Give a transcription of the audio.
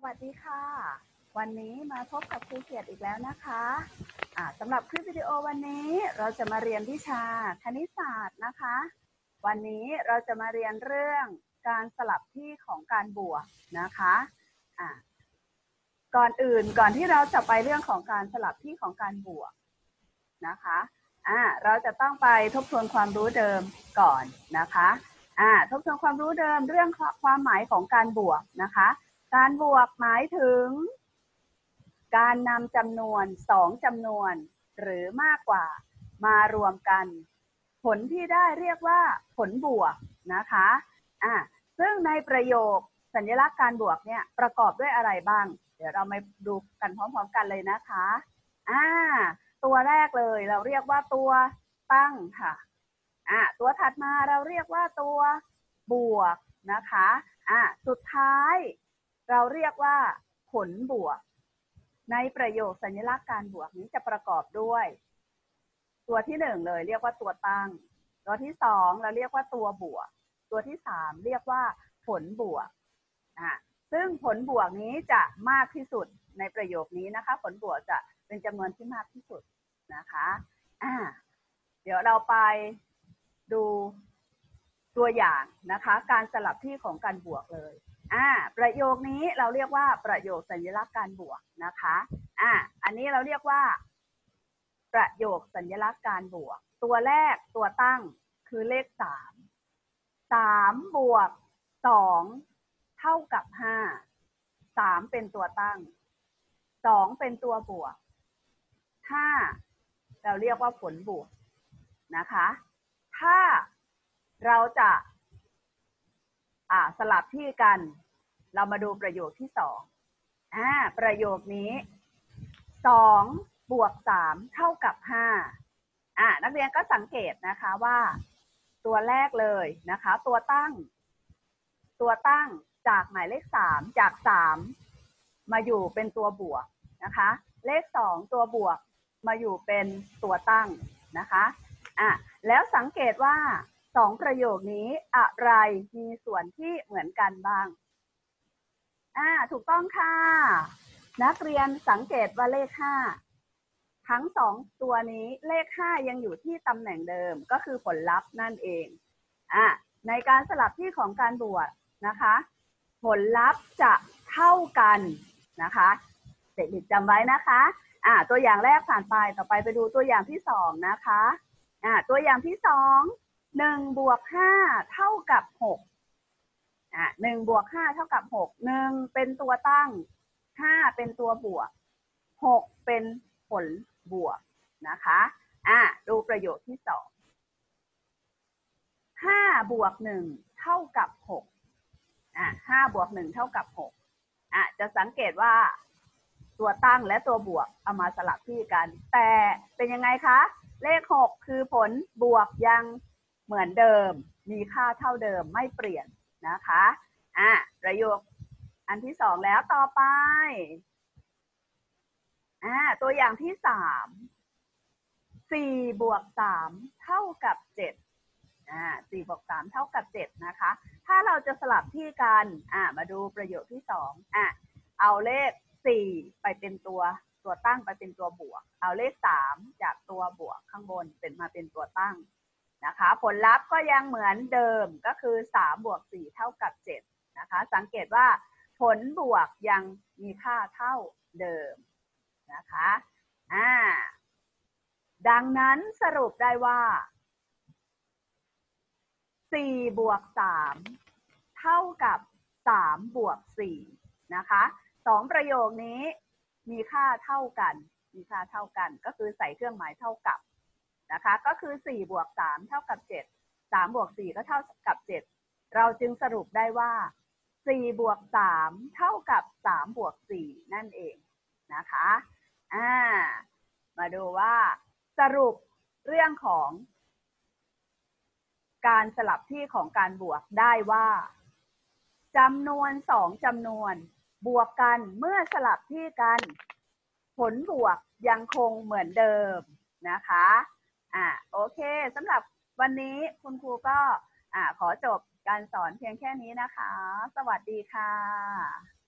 วัสดีค่ะวันนี้มาพบกับครูเกียรติอีกแล้วนะคะสำหรับคลิปวิดีโอวันนี้เราจะมาเรียนวิชาคณิตศาสตร์นะคะวันนี้เราจะมาเรียนเรื่องการสลับที่ของการบวกนะคะก่อนที่เราจะไปเรื่องของการสลับที่ของการบวกนะคะเราจะต้องไปทบทวนความรู้เดิมก่อนนะคะทบทวนความรู้เดิมเรื่องความหมายของการบวกนะคะการบวกหมายถึงการนำจำนวน2จำนวนหรือมากกว่ามารวมกันผลที่ได้เรียกว่าผลบวกนะคะซึ่งในประโยคสัญลักษณ์การบวกเนี่ยประกอบด้วยอะไรบ้างเดี๋ยวเรามาดูกันพร้อมๆกันเลยนะคะตัวแรกเลยเราเรียกว่าตัวตั้งค่ะตัวถัดมาเราเรียกว่าตัวบวกนะคะสุดท้ายเราเรียกว่าผลบวกในประโยคสัญลักษณ์การบวกนี้จะประกอบด้วยตัวที่1เลยเรียกว่าตัวตั้งตัวที่2เราเรียกว่าตัวบวกตัวที่3เรียกว่าผลบวกซึ่งผลบวกนี้จะมากที่สุดในประโยคนี้นะคะผลบวกจะเป็นจำนวนที่มากที่สุดนะคะเดี๋ยวเราไปดูตัวอย่างนะคะการสลับที่ของการบวกเลยประโยคนี้เราเรียกว่าประโยคสัญลักษณ์การบวกนะคะอันนี้เราเรียกว่าประโยคสัญลักษณ์การบวกตัวแรกตัวตั้งคือเลข3บวก2เท่ากับ5เป็นตัวตั้ง2เป็นตัวบวก5เราเรียกว่าผลบวกนะคะถ้าเราจะสลับที่กันเรามาดูประโยคที่2ประโยคนี้2บวก3เท่ากับ5นักเรียนก็สังเกตนะคะว่าตัวแรกเลยนะคะตัวตั้งจากหมายเลข3จาก3มาอยู่เป็นตัวบวกนะคะเลข2ตัวบวกมาอยู่เป็นตัวตั้งนะคะแล้วสังเกตว่า2ประโยคนี้อะไรมีส่วนที่เหมือนกันบ้างถูกต้องค่ะนักเรียนสังเกตว่าเลข5ทั้ง2ตัวนี้เลข5ยังอยู่ที่ตำแหน่งเดิมก็คือผลลัพธ์นั่นเองในการสลับที่ของการบวกนะคะผลลัพธ์จะเท่ากันนะคะเด็กๆจำไว้นะคะตัวอย่างแรกผ่านไปต่อไปดูตัวอย่างที่2นะคะตัวอย่างที่2 1บวก5เท่ากับ6 1บวก5เท่ากับ6 1เป็นตัวตั้ง5เป็นตัวบวก6เป็นผลบวกนะคะดูประโยคที่2 5บวก1เท่ากับ6 5บวก1เท่ากับ6จะสังเกตว่าตัวตั้งและตัวบวกเอามาสลับที่กันแต่เป็นยังไงคะเลข6คือผลบวกยังเหมือนเดิมมีค่าเท่าเดิมไม่เปลี่ยนนะคะประโยคอันที่2แล้วต่อไปตัวอย่างที่3 4บวก3เท่ากับ7 4บวก3เท่ากับ7นะคะถ้าเราจะสลับที่กันมาดูประโยคที่2เอาเลข4ไปเป็นตัวตั้งไปเป็นตัวบวกเอาเลข3จากตัวบวกข้างบนมาเป็นตัวตั้งนะคะผลลัพธ์ก็ยังเหมือนเดิมก็คือ3บวก4เท่ากับ7นะคะสังเกตว่าผลบวกยังมีค่าเท่าเดิมนะคะดังนั้นสรุปได้ว่า4บวก3เท่ากับ3บวก4นะคะ2ประโยคนี้มีค่าเท่ากันก็คือใส่เครื่องหมายเท่ากับนะคะก็คือ4บวก3เท่ากับ7 3บวก4ก็เท่ากับ7เราจึงสรุปได้ว่า4บวก3เท่ากับ3บวก4นั่นเองนะคะมาดูว่าสรุปเรื่องของการสลับที่ของการบวกได้ว่าจำนวน2จำนวนบวกกันเมื่อสลับที่กันผลบวกยังคงเหมือนเดิมนะคะโอเคสำหรับวันนี้คุณครูก็ขอจบการสอนเพียงแค่นี้นะคะสวัสดีค่ะ